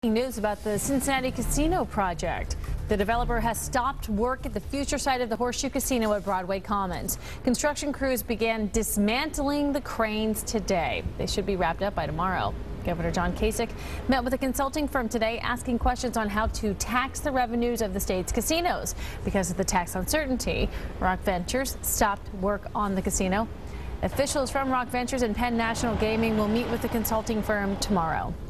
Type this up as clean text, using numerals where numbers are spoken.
News about the Cincinnati Casino project. The developer has stopped work at the future site of the Horseshoe Casino at Broadway Commons. Construction crews began dismantling the cranes today. They should be wrapped up by tomorrow. Governor John Kasich met with a consulting firm today asking questions on how to tax the revenues of the state's casinos. Because of the tax uncertainty, Rock Ventures stopped work on the casino. Officials from Rock Ventures and Penn National Gaming will meet with the consulting firm tomorrow.